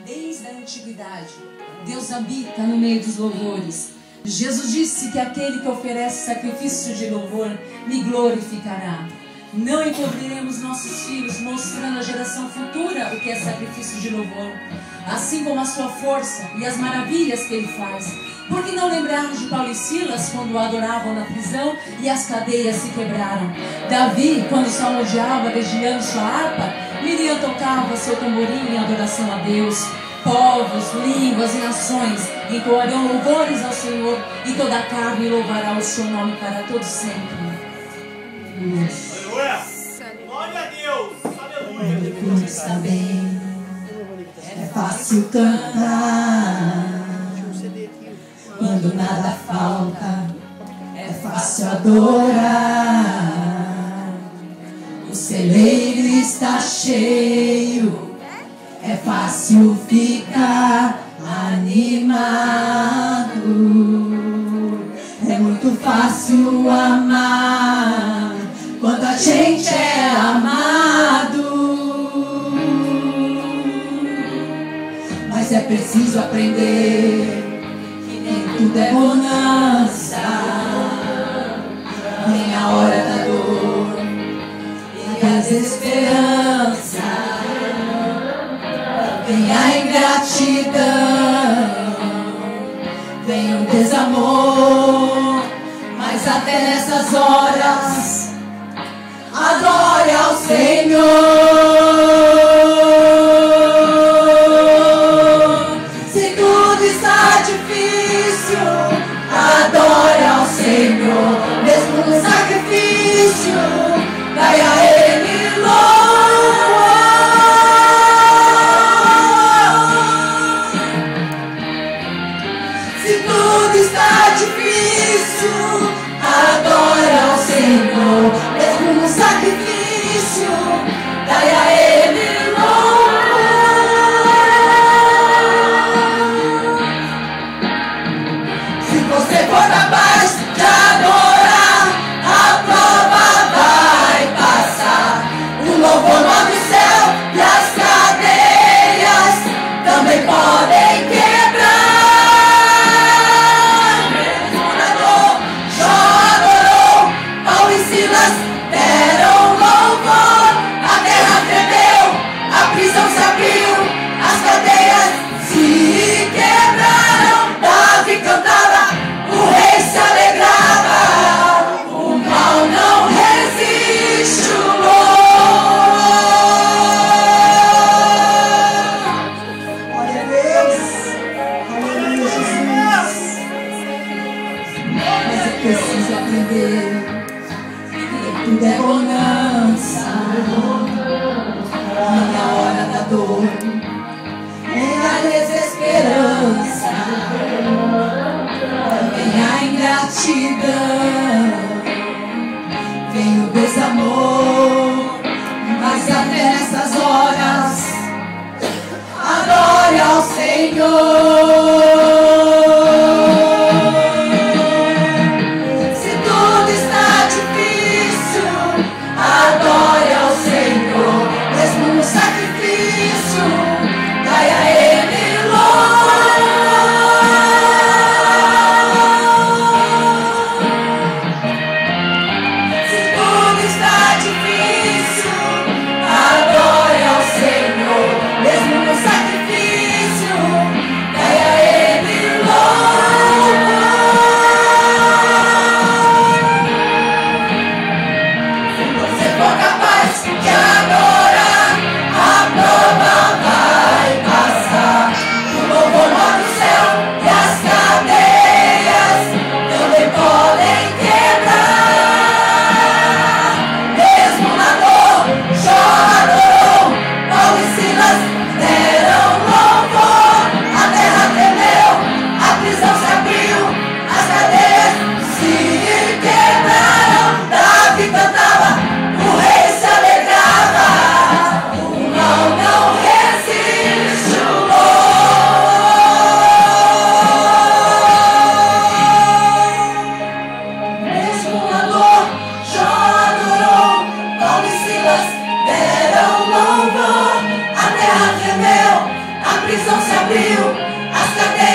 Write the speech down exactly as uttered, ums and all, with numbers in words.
Desde a antiguidade, Deus habita no meio dos louvores. Jesus disse que aquele que oferece sacrifício de louvor me glorificará. Não encobriremos nossos filhos, mostrando à geração futura o que é sacrifício de louvor, assim como a sua força e as maravilhas que ele faz. Por que não lembrarmos de Paulo e Silas quando o adoravam na prisão e as cadeias se quebraram? Davi, quando salmodiava dedilhando sua harpa, Miriam tocava seu tamborim em adoração a Deus. Povos, línguas e nações entoarão louvores ao Senhor, e toda a carne louvará o seu nome para todo sempre. Aleluia! Glória a Deus! Aleluia! Tudo está bem, é fácil cantar. Quando nada falta, é fácil adorar. O celeiro está cheio, é fácil ficar animado. É muito fácil amar quando a gente é amado. Mas é preciso aprender que nem tudo é bonança. Vem a hora da dor e a desesperança. Vem a ingratidão, vem o desamor. Mas até nessas horas, adore ao Senhor. Se tudo está difícil, adore ao Senhor. Mesmo no sacrifício, dai a Ele louvor. Se tudo está difícil, adore ao Senhor. Mesmo no sacrifício, dai a Ele louvor. Se você for capaz de adorar, a prova vai passar. O louvor move o céu e as cadeias também podem quebrar. Mesmo na dor, Jó adorou, Paulo e Silas deram louvor. A terra tremeu, a prisão se abriu, as cadeias se quebraram. Davi cantava, o rei se alegrava. O mal não resiste o louvor. Glória a Deus. Aleluia, Jesus. Mas é preciso aprender que tudo é bonança. Vem a hora da dor, vem a desesperança, vem a ingratidão, vem o desamor. Mas até nessas horas, adore ao Senhor. Se tudo está difícil, adore ao Senhor. Mesmo no sacrifício, dai a Ele louvor. Se tudo está difícil, adore ao Senhor. Mesmo no sacrifício, prisão se abriu, as cadeias